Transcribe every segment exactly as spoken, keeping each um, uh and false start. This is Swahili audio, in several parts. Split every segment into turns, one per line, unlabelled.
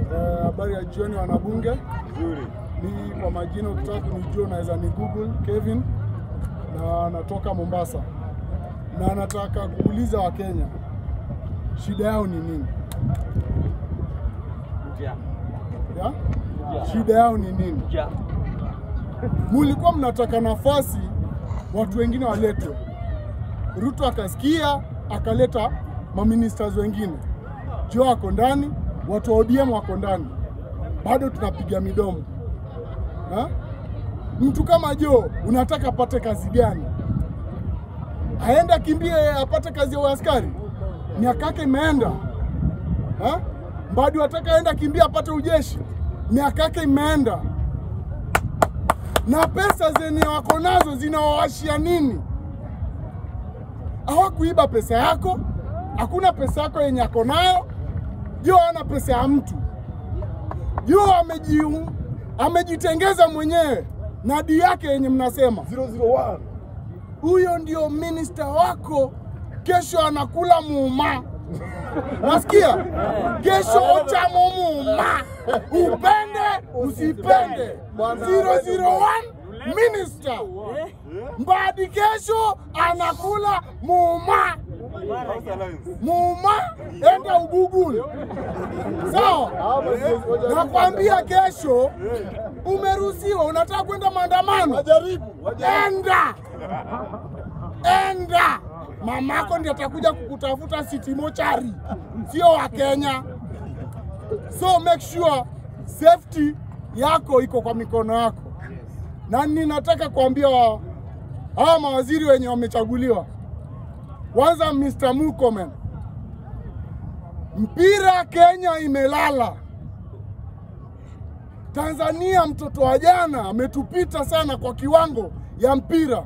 Habari ya jioni wanabunge. Nzuri. Ni kwa majina ukitaka kunijua unaweza ni Google Kevin na natoka Mombasa. Na nataka kuuliza Wakenya shida yao ni nini?
Yeah.
Ya? Yeah. Shida yao ni nini?
Yeah.
Mulikuwa mnataka nafasi watu wengine waletwe. Ruto akasikia akaleta maministers wengine. Joe wako ndani, watu wa O D M wako ndani. Bado tunapiga midomo. Ha? Mtu kama Joe unataka apate kazi gani? Aenda kimbie apate kazi ya askari? Miaka yake imeenda. Ha? Bado wataka aenda kimbia apate ujeshi? Miaka yake imeenda. Na pesa zenye wako nazo zinawawashia nini? Hawakuiba pesa yako, hakuna pesa yako yenye ako nayo. Joe ana pesa ya mtu. Joe ameji amejitengeza mwenyewe na di yake yenye mnasema
zero zero one.
Huyo ndio minister wako, kesho anakula muuma. Nasikia? Kesho ochamo muuma. Upende, usipende. zero zero one minister. Mbadi kesho anakula muuma. Muuma, enda ugugul. Sawa? Nakwambia kesho umeruhusiwa, unataka kwenda maandamano?
Wajaribu.
Enda. Enda. Mamako ndiye atakuja kukutafuta city mochari. Sio wa Kenya. So make sure safety yako iko kwa mikono yako. Na ninataka kuambia hawa mawaziri wenye wamechaguliwa. Kwanza Mister Murkomen. Mpira Kenya imelala. Tanzania mtoto wa jana ametupita sana kwa kiwango ya mpira.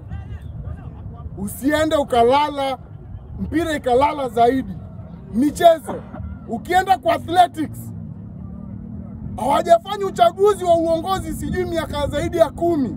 Usiende ukalala, mpira ikalala zaidi. Michezo, ukienda kwa athletics, hawajafanya uchaguzi wa uongozi sijui miaka zaidi ya kumi.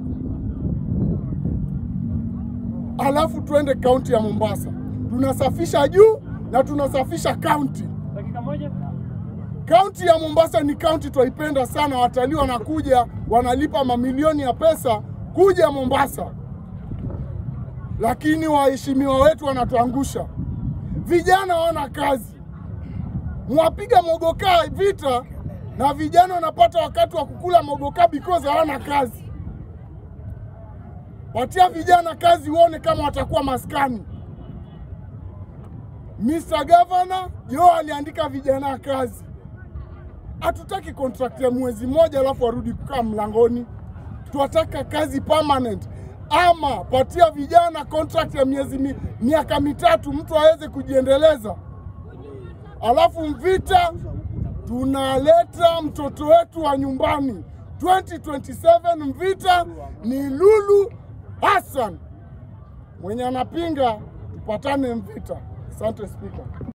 Alafu tuende kaunti ya Mombasa. Tunasafisha juu na tunasafisha kaunti.
Dakika moja.
Kaunti ya Mombasa ni kaunti tuipenda sana, watalii wanakuja, wanalipa mamilioni ya pesa kuja Mombasa. Lakini waheshimiwa wetu wanatuangusha. Vijana wana kazi. Mwapiga mogoka vita na vijana wanapata wakati wa kukula mogoka because hawana kazi. Patia vijana kazi uone kama watakuwa maskani. Mister Governor, Joe aliandika vijana kazi. Hatutaki contract ya mwezi mmoja alafu warudi kukaa mlangoni. Tunataka kazi permanent. Ama patia vijana contract ya miezi mi, miaka mitatu mtu aweze kujiendeleza. Alafu mvita tunaleta mtoto wetu wa nyumbani. twenty twenty-seven mvita ni Lulu Hassan. Mwenye anapinga tupatane mvita. Asante Speaker.